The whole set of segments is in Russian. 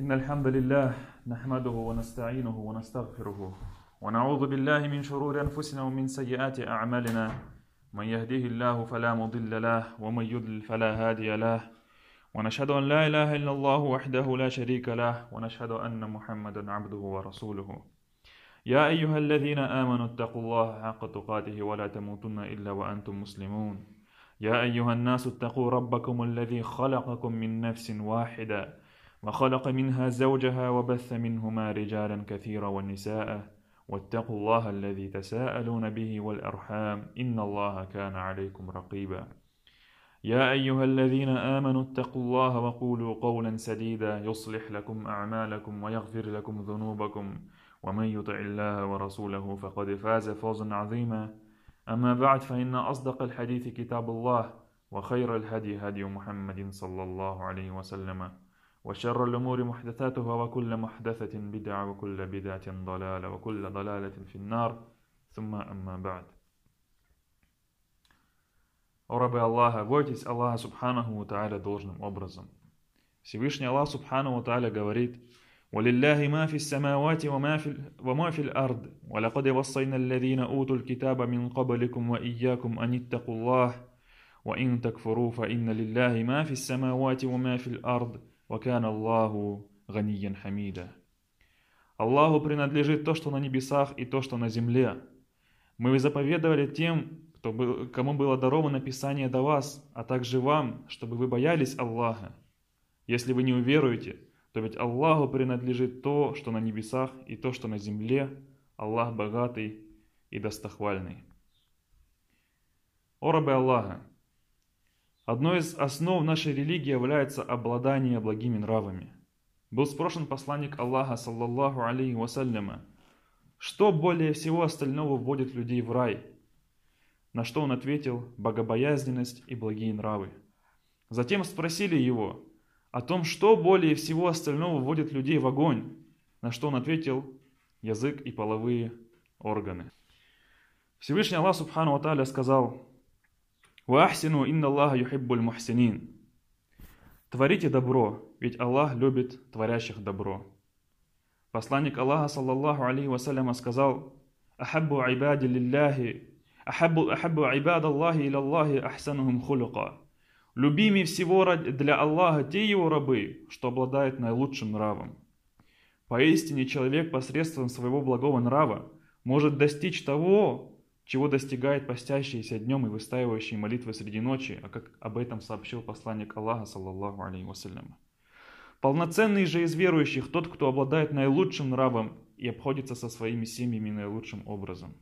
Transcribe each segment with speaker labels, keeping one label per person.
Speaker 1: إن الحمد لله نحمده ونستعينه ونستغفره ونعوذ بالله من شرور أنفسنا ومن سيئات أعمالنا من يهديه الله فلا مضل له ومن يضلل فلا هادي له ونشهد أن لا إله إلا الله وحده لا شريك له ونشهد أن محمدا عبده ورسوله يا أيها الذين آمنوا اتقوا الله حق تقاته ولا تموتن إلا وأنتم مسلمون يا أيها الناس اتقوا ربكم الذي خلقكم من نفس واحدة وخلق منها زوجها وبث منهما رجالا كثيرا والنساء واتقوا الله الذي تساءلون به والأرحام إن الله كان عليكم رقيبا يا أيها الذين آمنوا اتقوا الله وقولوا قولا سديدا يصلح لكم أعمالكم ويغفر لكم ذنوبكم ومن يطع الله ورسوله فقد فاز فوزا عظيما أما بعد فإن أصدق الحديث كتاب الله وخير الهدي هدي محمد صلى الله عليه وسلم وشر الأمور محدثاتها وكل محدثة بدعة وكل بدعة ضلالة وكل ضلالة في النار ثم أما بعد. О рабы Аллаха, бойтесь Аллаха Субханаху ва Тааля должным образом. Всевышний Аллах Субханаху ва Тааля говорит: وَلِلَّهِ مَا فِي السَّمَاوَاتِ وَمَا فِي الْأَرْضِ وَلَقَدْ وَصَّيْنَا الَّذِينَ أُوتُوا الْكِتَابَ مِنْ قَبْلِكُمْ وَإِيَّاكُمْ أَنِ اتَّقُوا اللَّهَ وَإِنْ تَكْفُرُوا فَإِنَّ لِلَّهِ مَا فِي السَّمَاوَاتِ وَمَا فِي الْأَرْضِ وَكَانَ اللَّهُ غَنِيًّا حَمِيدًا. Аллаху принадлежит то, что на небесах, и то, что на земле. Мы заповедовали тем, кому было даровано Писание до вас, а также вам, чтобы вы боялись Аллаха. Если вы не уверуете, то ведь Аллаху принадлежит то, что на небесах, и то, что на земле. Аллах богатый и достохвальный. О рабы Аллаха! Одной из основ нашей религии является обладание благими нравами. Был спрошен посланник Аллаха, саллаллаху алейхи вассаляма, что более всего остального вводит людей в рай? На что он ответил: богобоязненность и благие нравы. Затем спросили его о том, что более всего остального вводит людей в огонь, на что он ответил: язык и половые органы. Всевышний Аллах Субхану ва Тааля сказал: «Ваахсину инна Аллаха юхиббуль мухсинин». Творите добро, ведь Аллах любит творящих добро. Посланник Аллаха, саллаллаху алейхи вассаляма, сказал: «Ахаббу айбади лиллахи, ахаббу айбад Аллахи иля Аллахи ахсанухум хулука». Любимее всего для Аллаха те его рабы, что обладают наилучшим нравом. Поистине человек посредством своего благого нрава может достичь того, чего достигает постящийся днем и выстаивающий молитвы среди ночи, а как об этом сообщил посланник Аллаха, саллаллаху алейхи вассалям. Полноценный же из верующих тот, кто обладает наилучшим нравом и обходится со своими семьями наилучшим образом.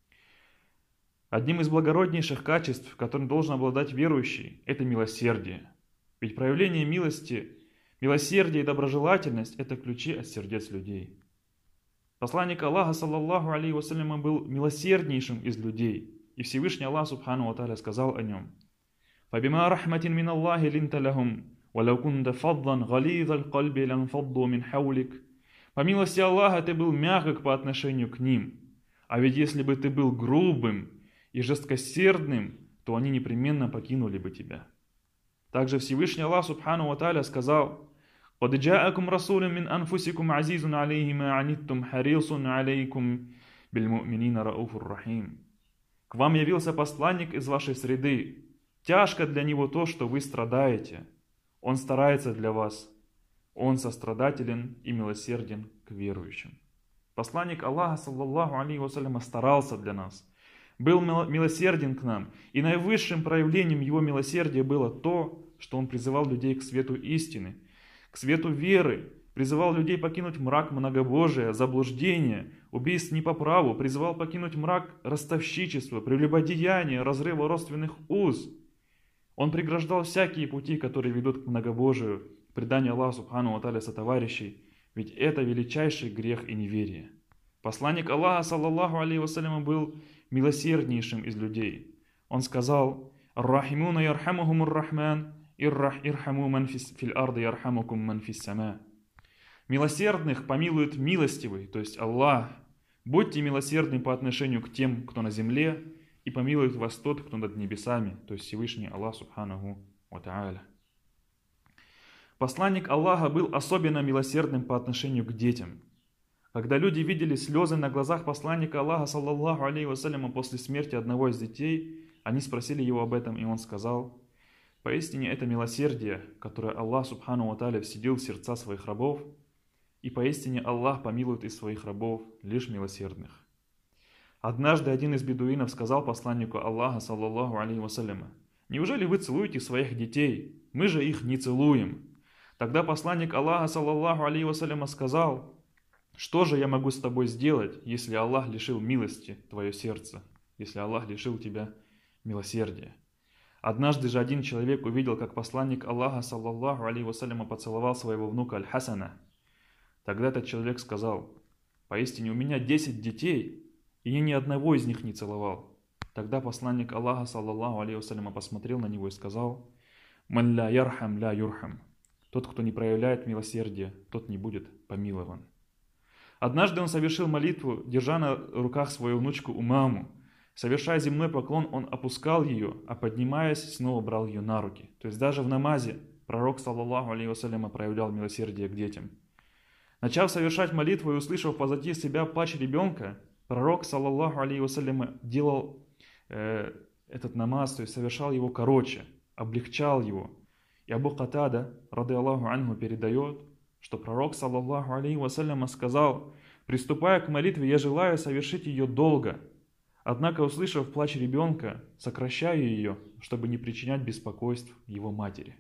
Speaker 1: Одним из благороднейших качеств, которым должен обладать верующий, это милосердие. Ведь проявление милости, милосердие и доброжелательность – это ключи от сердец людей. Посланник Аллаха, саллаллаху алейхи вассалям, был милосерднейшим из людей, и Всевышний Аллах Субхану ва Тааля сказал о нем: «Фабима рахматин мин Аллахи линта лахум, валау кунта фаддан гализал кальби ланфадду мин хаулик». По милости Аллаха ты был мягок по отношению к ним, а ведь если бы ты был грубым и жесткосердным, то они непременно покинули бы тебя. Также Всевышний Аллах Субхану ва Тааля сказал: «Кад джаакум расулун мин анфусикум азизун алейхи ма аниттум харисун алейкум биль му'минина рауфур рахим». К вам явился посланник из вашей среды. Тяжко для него то, что вы страдаете. Он старается для вас. Он сострадателен и милосерден к верующим. Посланник Аллаха, саллаллаху алейхи вассалям, старался для нас, был милосерден к нам, и наивысшим проявлением его милосердия было то, что он призывал людей к свету истины, к свету веры, призывал людей покинуть мрак многобожия, заблуждения, убийств не по праву, призывал покинуть мрак ростовщичества, прелюбодеяния, разрыва родственных уз. Он преграждал всякие пути, которые ведут к многобожию, к преданию Аллаха Субхану ва Тааля сотоварищей, ведь это величайший грех и неверие. Посланник Аллаха, саллаллаху алейхи вассалям, был милосерднейшим из людей. Он сказал: «Ар-рахимуна ярхамухумур рахман, ирхаму ман фил арды ярхамукум ман фис сама». Милосердных помилует милостивый, то есть Аллах. Будьте милосердны по отношению к тем, кто на земле, и помилует вас тот, кто над небесами, то есть Всевышний Аллах Субханаху ва Тааля. Посланник Аллаха был особенно милосердным по отношению к детям. Когда люди видели слезы на глазах посланника Аллаха, саллаллаху алейхи вассаляма, после смерти одного из детей, они спросили его об этом, и он сказал: «Поистине это милосердие, которое Аллах субхану ва тааля вселил в сердца своих рабов, и поистине Аллах помилует из своих рабов лишь милосердных». Однажды один из бедуинов сказал посланнику Аллаха, саллаллаху алейхи вассаляма: «Неужели вы целуете своих детей? Мы же их не целуем». Тогда посланник Аллаха, саллаллаху алейхи вассаляма, сказал: «Что же я могу с тобой сделать, если Аллах лишил милости твое сердце, если Аллах лишил тебя милосердия?» Однажды же один человек увидел, как посланник Аллаха, саллаллаху алейхи вассаляма, поцеловал своего внука Аль-Хасана. Тогда этот человек сказал: «Поистине у меня 10 детей, и я ни одного из них не целовал». Тогда посланник Аллаха, саллаллаху алейхи вассаляма, посмотрел на него и сказал: «Ман ля ярхам ля юрхам». Тот, кто не проявляет милосердия, тот не будет помилован. Однажды он совершил молитву, держа на руках свою внучку Умаму. Совершая земной поклон, он опускал ее, а поднимаясь, снова брал ее на руки. То есть даже в намазе пророк, саллаллаху алейхи вассаляма, проявлял милосердие к детям. Начав совершать молитву и услышав позади себя плач ребенка, пророк, саллаллаху алейхи вассаляма, делал этот намаз, то есть совершал его короче, облегчал его. И Абу Катада, рады Аллаху анху, передает, что пророк, саллаллаху алейхи вассаляма, сказал: «Приступая к молитве, я желаю совершить ее долго. Однако, услышав плач ребенка, сокращаю ее, чтобы не причинять беспокойств его матери».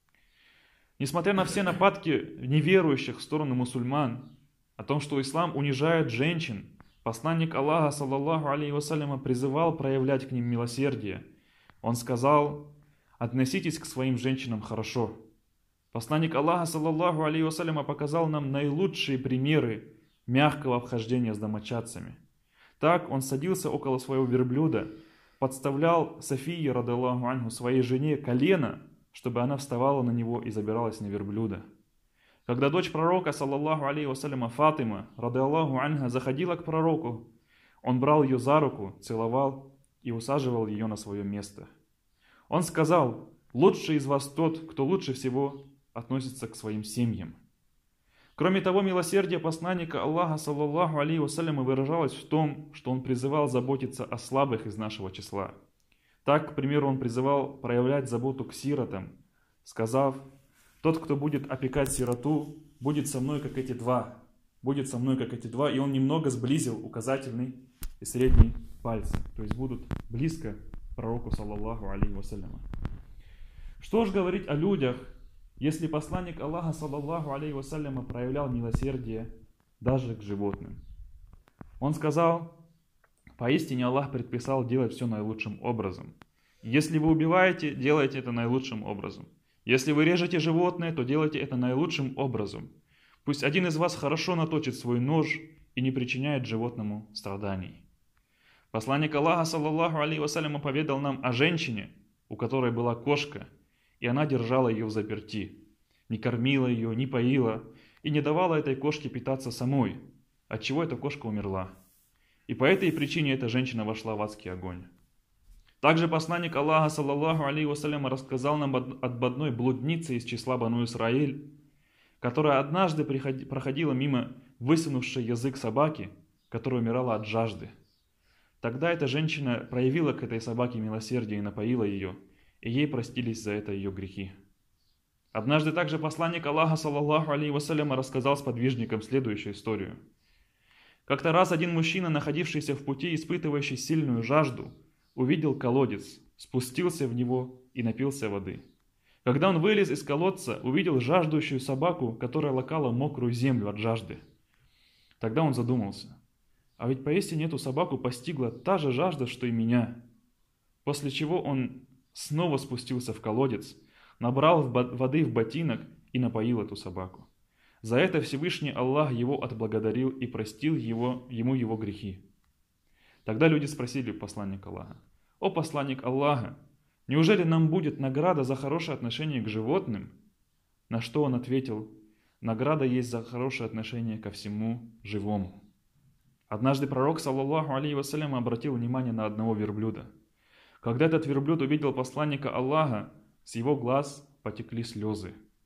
Speaker 1: Несмотря на все нападки неверующих в сторону мусульман, о том, что ислам унижает женщин, посланник Аллаха, саллаллаху алейхи вассаляма, призывал проявлять к ним милосердие. Он сказал: «Относитесь к своим женщинам хорошо». Посланник Аллаха, саллаллаху алейхи вассаляма, показал нам наилучшие примеры мягкого обхождения с домочадцами. Так он садился около своего верблюда, подставлял Софии, рады Аллаху анху, своей жене колено, чтобы она вставала на него и забиралась на верблюда. Когда дочь пророка, саллаллаху алейхи вассаляма, Фатима, рады Аллаху анха, заходила к пророку, он брал ее за руку, целовал и усаживал ее на свое место. Он сказал: «Лучший из вас тот, кто лучше всего относится к своим семьям». Кроме того, милосердие посланника Аллаха, саллаллаху алейхи вассаляма, выражалось в том, что он призывал заботиться о слабых из нашего числа. Так, к примеру, он призывал проявлять заботу к сиротам, сказав: «Тот, кто будет опекать сироту, будет со мной, как эти два». Будет со мной, как эти два. И он немного сблизил указательный и средний пальцы. То есть будут близко к пророку, саллаллаху алейхи вассаляма. Что ж говорить о людях, если посланник Аллаха, саллаллаху алейхи вассаляма, проявлял милосердие даже к животным? Он сказал: «Поистине Аллах предписал делать все наилучшим образом. Если вы убиваете, делайте это наилучшим образом. Если вы режете животное, то делайте это наилучшим образом. Пусть один из вас хорошо наточит свой нож и не причиняет животному страданий». Посланник Аллаха, саллаллаху алейхи вассаляма, поведал нам о женщине, у которой была кошка, и она держала ее взаперти, не кормила ее, не поила и не давала этой кошке питаться самой, отчего эта кошка умерла. И по этой причине эта женщина вошла в адский огонь. Также посланник Аллаха, саллаллаху алейхи вассаляма, рассказал нам об одной блуднице из числа Бану Исраиль, которая однажды проходила мимо высунувшей язык собаки, которая умирала от жажды. Тогда эта женщина проявила к этой собаке милосердие и напоила ее, и ей простились за это ее грехи. Однажды также посланник Аллаха, саллаллаху алейхи вассаляма, рассказал сподвижникам следующую историю. Как-то раз один мужчина, находившийся в пути, испытывающий сильную жажду, увидел колодец, спустился в него и напился воды. Когда он вылез из колодца, увидел жаждущую собаку, которая лакала мокрую землю от жажды. Тогда он задумался: а ведь поистине эту собаку постигла та же жажда, что и меня. После чего он снова спустился в колодец, набрал воды в ботинок и напоил эту собаку. За это Всевышний Аллах его отблагодарил и простил ему его грехи. Тогда люди спросили посланника Аллаха: «О посланник Аллаха, неужели нам будет награда за хорошее отношение к животным?» На что он ответил: «Награда есть за хорошее отношение ко всему живому». Однажды пророк, саллаллаху алейхи вассаляма, обратил внимание на одного верблюда. Когда этот верблюд увидел посланника Аллаха, с его глаз потекли слезы.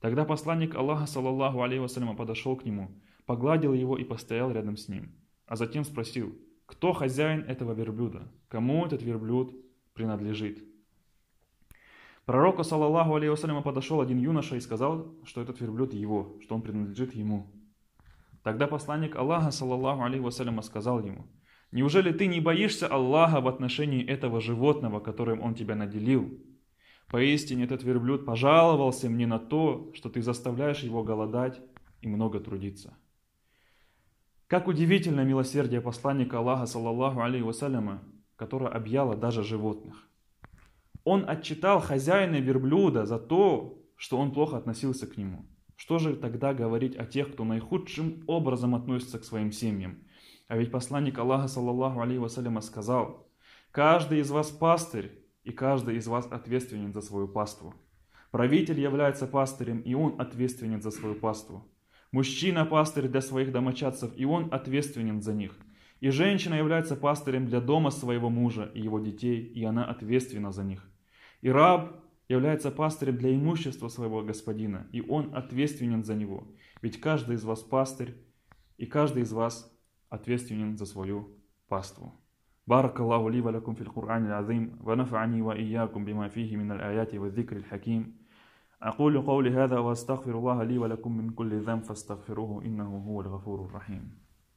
Speaker 1: Тогда посланник Аллаха, саллаллаху алейхи вассаляма, подошел к нему, погладил его и постоял рядом с ним, а затем спросил: кто хозяин этого верблюда? Кому этот верблюд принадлежит? Пророку, саллаллаху алейхи вассаляма, подошел один юноша и сказал, что этот верблюд его, что он принадлежит ему. Тогда посланник Аллаха, саллаллаху алейхи вассаляма, сказал ему: неужели ты не боишься Аллаха в отношении этого животного, которым он тебя наделил? Поистине этот верблюд пожаловался мне на то, что ты заставляешь его голодать и много трудиться. Как удивительно милосердие посланника Аллаха, саллаллаху алейхи вассаляма, которое объяло даже животных. Он отчитал хозяина верблюда за то, что он плохо относился к нему. Что же тогда говорить о тех, кто наихудшим образом относится к своим семьям? А ведь посланник Аллаха, саллаллаху алейхи вассаляма, сказал: каждый из вас пастырь, и каждый из вас ответственен за свою паству. Правитель является пастырем, и он ответственен за свою паству. Мужчина пастырь для своих домочадцев, и он ответственен за них. И женщина является пастырем для дома своего мужа и его детей, и она ответственна за них. И раб является пастырем для имущества своего господина, и он ответственен за него. Ведь каждый из вас пастырь, и каждый из вас ответственен за свою паству. بارك الله لي ولكم في القرآن العظيم ونفعني وإياكم بما فيه من الآيات والذكر الحكيم أقول قولي هذا وأستغفر الله لي ولكم من كل ذنب فاستغفروه إنه هو الغفور الرحيم.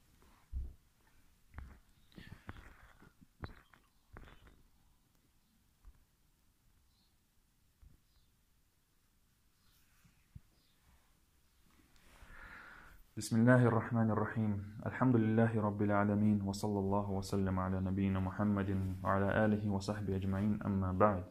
Speaker 1: بسم الله الرحمن الرحيم الحمد لله رب العالمين وصلى الله وسلم على نبينا محمد وعلى آله وصحبه أجمعين أما بعد.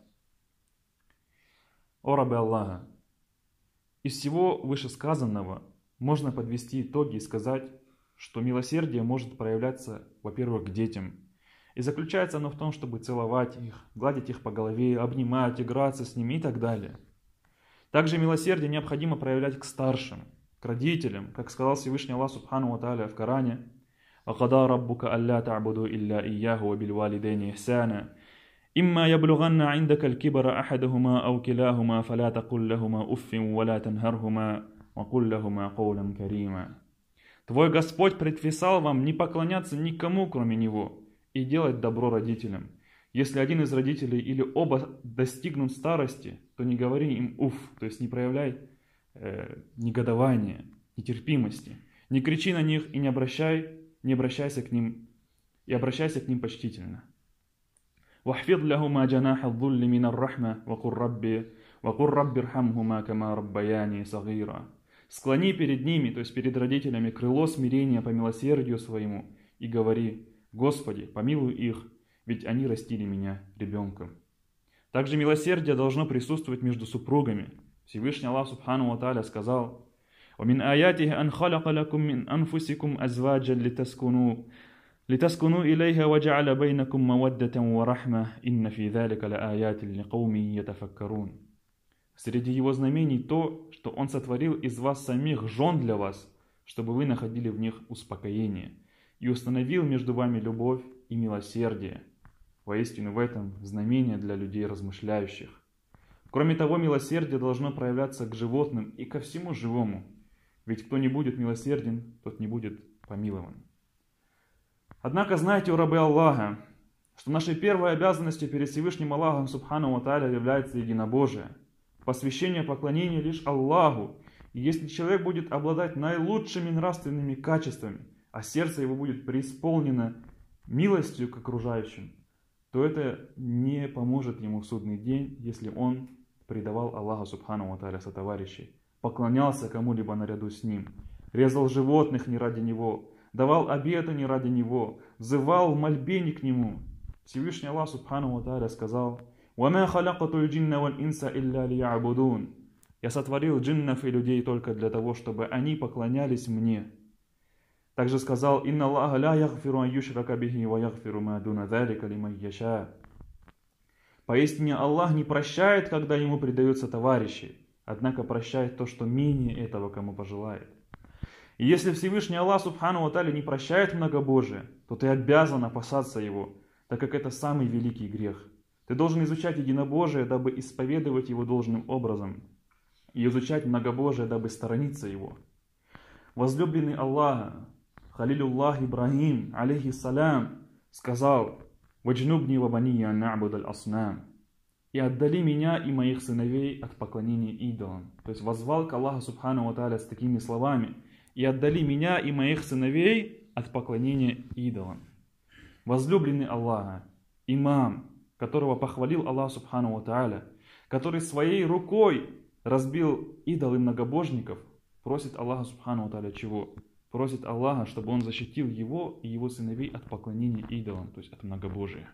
Speaker 1: О рабы Аллаха! Из всего вышесказанного можно подвести итоги и сказать, что милосердие может проявляться, во-первых, к детям. И заключается оно в том, чтобы целовать их, гладить их по голове, обнимать, играться с ними и так далее. Также милосердие необходимо проявлять к старшим, к родителям, как сказал Всевышний Аллах Субхану ва Тааля в Коране: وَقَضَى رَبُّكَ أَلَّا تَعْبُدُوا إِلَّا إِيَّاهُ وَبِالْوَالِدَيْنِ إِحْسَانًا إِمَّا يَبْلُغَنَّ عِندَكَ الْكِبَرَ أَحَدُهُمَا أَوْ كِلَاهُمَا فَلَا تَقُل لَّهُمَا أُفٍّ وَلَا تَنْهَرْهُمَا وَقُل لَّهُمَا قَوْلًا كَرِيمًا. Твой Господь предписал вам не поклоняться никому, кроме Него, и делать добро родителям. Если один из родителей или оба достигнут старости, то не говори им «уф», то есть не проявляй негодования, нетерпимости. Не кричи на них и обращайся к ним почтительно. وَاحْفِظْ لَهُمَا جَنَاحَ الظُّلِّ مِنَ الرَّحْمَةِ وَقُلْ رَبِّ ارْحَمْهُمَا كَمَا رَبَّيَانِي صَغِيرًا. Склони перед ними, то есть перед родителями, крыло смирения по милосердию своему и говори: Господи, помилуй их, ведь они растили меня ребенком. Также милосердие должно присутствовать между супругами. Всевышний Аллах Субхану ва Тааля сказал: وَمِنْ آيَاتِهِ أَنْ خَلَقَ لَكُم مِّنْ أَنفُسِكُمْ أَزْوَاجًا لِتَسْكُنُوا إِلَيْهَا وَجَعَلَ بَيْنَكُم مَّوَدَّةً وَرَحْمَةً إِنَّ فِي ذَلِكَ لَآيَاتٍ لِقَوْمٍ يَتَفَكَّرُونَ. Среди его знамений то, что он сотворил из вас самих жен для вас, чтобы вы находили в них успокоение, и установил между вами любовь и милосердие. Воистину в этом знамение для людей размышляющих. Кроме того, милосердие должно проявляться к животным и ко всему живому, ведь кто не будет милосерден, тот не будет помилован. Однако знайте, о рабы Аллаха, что нашей первой обязанностью перед Всевышним Аллахом Субхану ва Тааля является единобожие, посвящение поклонения лишь Аллаху. И если человек будет обладать наилучшими нравственными качествами, а сердце его будет преисполнено милостью к окружающим, то это не поможет ему в судный день, если он предавал Аллаху Субхану ва Тааля сотоварищей, поклонялся кому-либо наряду с ним, резал животных не ради него, давал обеты не ради него, взывал в мольбе не к нему. Всевышний Аллах Субхану ва Тааля сказал: وَمَا خَلَقْتُ الْجِنَّ وَالْإِنسَ إِلَّا لِيَعْبُدُونَ. Я сотворил джиннов и людей только для того, чтобы они поклонялись мне. Также сказал: «Инна Аллаха ла ягфиру ан юшрака бихи ва ягфиру ма дуна залика лиман яша». Поистине Аллах не прощает, когда ему предаются товарищи, однако прощает то, что менее этого кому пожелает. И если Всевышний Аллах Субхану ва Тааля не прощает многобожие, то ты обязан опасаться его, так как это самый великий грех. Ты должен изучать единобожие, дабы исповедовать его должным образом. и изучать многобожие, дабы сторониться его. Возлюбленный Аллаха, Халилуллах Ибрахим, алейхиссалям, сказал: «Ваджнубни ва бания на'буд аль-аснам», и отдали меня и моих сыновей от поклонения идолам. То есть воззвал к Аллаху Субхану ва Тааля с такими словами: и отдали меня и моих сыновей от поклонения идолам. Возлюбленный Аллаха, имам, которого похвалил Аллах Субхану ва Тааля, который своей рукой разбил идолы многобожников, просит Аллаха Субхану ва Тааля чего? Просит Аллаха, чтобы он защитил его и его сыновей от поклонения идолам, то есть от многобожия.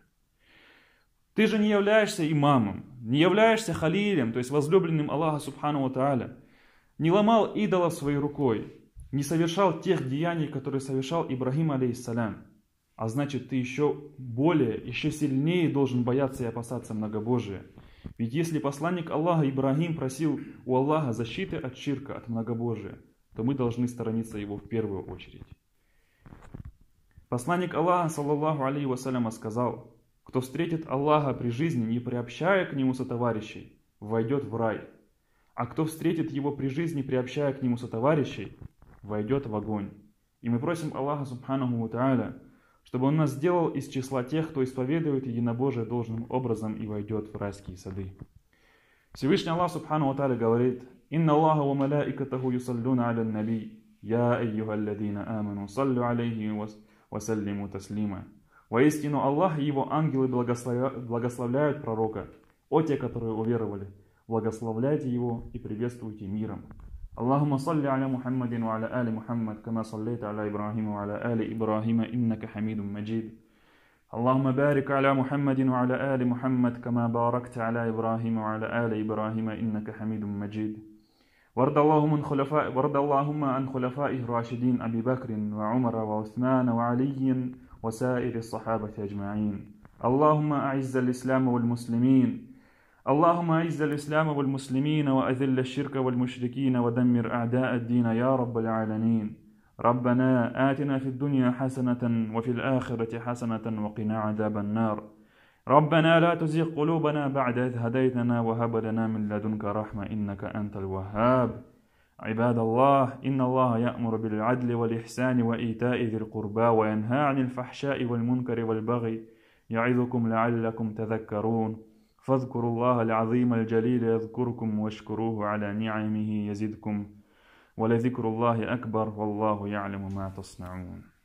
Speaker 1: Ты же не являешься имамом, не являешься халилем, то есть возлюбленным Аллаха Субхану ва Тааля, не ломал идолов своей рукой, не совершал тех деяний, которые совершал Ибрахим алейхиссалям. А значит, ты еще сильнее должен бояться и опасаться многобожия. Ведь если посланник Аллаха Ибрахим просил у Аллаха защиты от ширка, от многобожия, то мы должны сторониться его в первую очередь. Посланник Аллаха, саллаллаху алейхи вассаляма, сказал: кто встретит Аллаха при жизни, не приобщая к нему сотоварищей, войдет в рай. А кто встретит его при жизни, приобщая к нему сотоварищей, войдет в огонь. И мы просим Аллаха Субханаху ва Тааля, чтобы Он нас сделал из числа тех, кто исповедует единобожие должным образом и войдет в райские сады. Всевышний Аллах Субхану ва Тааля говорит: «Инна Аллаха ва малаикатаху юсаллюна аля наби, я айюха алладина аману, саллю алейхи ва саллиму таслима». Воистину Аллах и Его ангелы благословляют пророка. О те, которые уверовали, благословляйте его и приветствуйте миром. Аллахумма салли аля Мухаммадин ва аля али Мухаммад, кама саллейта аля Ибрахима ва аля али Ибрахима, иннака хамидум маджид. Allahumma barik ala Muhammadin wa ala ali Muhammad kama barakta ala Ibrahim wa ala ali Ibrahim innaka Hamidum Majid. وارض اللهم عن خلفائه الراشدين أبي بكر وعمر وعثمان وعلي وسائر الصحابة أجمعين. اللهم أعز الإسلام والمسلمين وأذل الشرك والمشركين ودمر أعداء الدين يا رب العالمين. ربنا آتنا في الدنيا حسنة وفي الآخرة حسنة وقنا عذاب النار. ربنا لا تزغ قلوبنا بعد إذ هديتنا وهب لنا من لدنك رحمة إنك أنت الوهاب. عباد الله، إن الله يأمر بالعدل والإحسان وإيتاء ذي القربى وينهى عن الفحشاء والمنكر والبغي يعظكم لعلكم تذكرون. فاذكروا الله العظيم الجليل يذكركم واشكروه على نعمه يزدكم ولذكر الله أكبر والله يعلم ما تصنعون.